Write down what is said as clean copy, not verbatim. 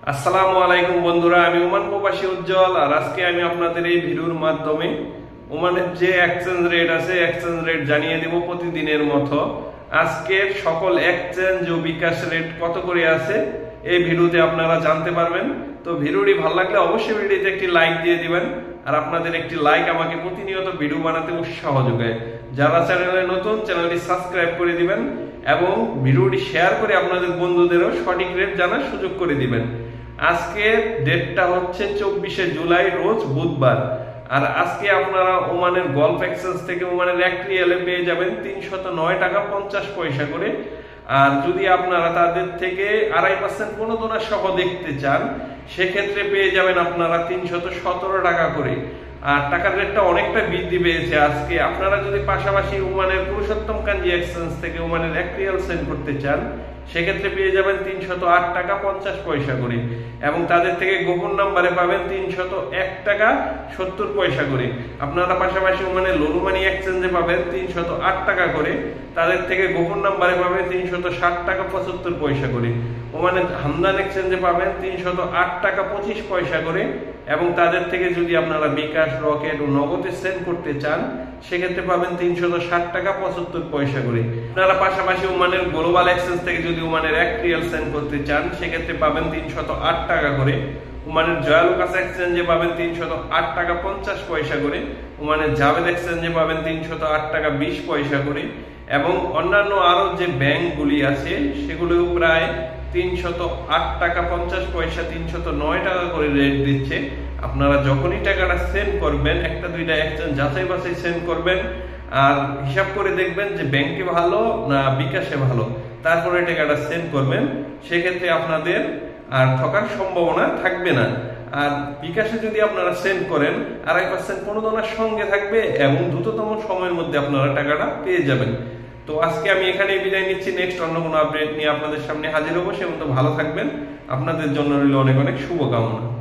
আসসালামু আলাইকুম বন্ধুরা, আমি ওমান প্রবাসী উজ্জ্বল। আর আজকে আমি আপনাদের এই ভিডিওর মাধ্যমে ওমানের যে এক্সচেঞ্জ রেট আছে এক্সচেঞ্জ রেট জানিয়ে দেব প্রতিদিনের মতো। আজকের সকল এক্সচেঞ্জ ও বিকাশ রেট কত করে আছে এই ভিডিওতে আপনারা জানতে পারবেন। তো ভিডিওটি ভালো লাগলে অবশ্যই ভিডিওতে একটি লাইক দিয়ে দিবেন। আর আপনাদের একটি লাইক আমাকে প্রতিনিয়ত ভিডিও বানাতে উৎসাহ যোগায়। যারা চ্যানেলে নতুন, চ্যানেলটি সাবস্ক্রাইব করে দিবেন এবং ভিডিওটি শেয়ার করে আপনাদের বন্ধুদেরও সঠিক রেট জানার সুযোগ করে দিবেন। আজকে ডেটটা হচ্ছে 24শে জুলাই, রোজ বুধবার। আর আজকে আপনারা ওমানের গলফ এক্সচেঞ্জ থেকে ওমানের 1 রিয়ালে পেয়ে যাবেন 309 টাকা 50 পয়সা করে। আর যদি আপনারা তাদের থেকে 2.5% প্রণোদনা সহ দেখতে চান সেক্ষেত্রে পেয়ে যাবেন আপনারা 317 টাকা করে। আর টাকার রেটটা অনেকটা বৃদ্ধি পেয়েছে আজকে। আপনারা যদি পাশাপাশি ওমানের পুরুষোত্তম কাঞ্জি এক্সচেঞ্জ থেকে ওমানের 1 রিয়াল সেন্ড করতে চান সেক্ষেত্রে পেয়ে যাবেন 308 টাকা 50 পয়সা করে এবং তাদের থেকে গোপন নাম্বারে পাবেন 301 টাকা 70 পয়সা করে। আপনারা পাশাপাশি ওমানের লুলুমানি এক্সচেঞ্জে পাবেন 308 টাকা করে, তাদের থেকে গোপন নাম্বারে পাবেন 360 টাকা 75 পয়সা করে। ওমানের হামদান এক্সচেঞ্জে পাবেন 308 টাকা 25 পয়সা করে এবং তাদের থেকে যদি আপনারা বিকাশ, রকেট ও নগদে সেন্ড করতে চান সেক্ষেত্রে পাবেন 360 টাকা 75 পয়সা করে। আপনারা পাশাপাশি ওমানের গ্লোবাল এক্সচেঞ্জ থেকে যদি ওমানের 1 রিয়াল সেন্ড করতে চান সেক্ষেত্রে পাবেন 308 টাকা করে। ওমানের জয়ালুকাস এক্সচেঞ্জে পাবেন 308 টাকা 50 পয়সা করে। ওমানের জাভেদ এক্সচেঞ্জে পাবেন 308 টাকা 20 পয়সা করে এবং অন্যান্য আরো যে ব্যাংকগুলি আছে সেগুলোও প্রায় 308 টাকা 50 পয়সা, 309 টাকা করে রেট দিচ্ছে। আপনারা যখনই টাকাটা সেন্ড করবেন একটা দুইটা এক্সচেঞ্জ যাচাই বাছাই সেন্ড করবেন আর হিসাব করে দেখবেন যে ব্যাংকে ভালো না বিকাশে ভালো, তারপরে টাকাটা সেন্ড করবেন। সেক্ষেত্রে আপনাদের আর ঠকার সম্ভাবনা থাকবে না। আর বিকাশে যদি আপনারা সেন্ড করেন 2.5% প্রণোদনার সঙ্গে থাকবে এবং দ্রুততম সময়ের মধ্যে আপনারা টাকাটা পেয়ে যাবেন। তো আজকে আমি এখানেই বিদায় নিচ্ছি। নেক্সট অন্য কোনো আপডেট নিয়ে আপনাদের সামনে হাজির হবো। সে মতো ভালো থাকবেন। আপনাদের জন্য রইল অনেক অনেক শুভকামনা।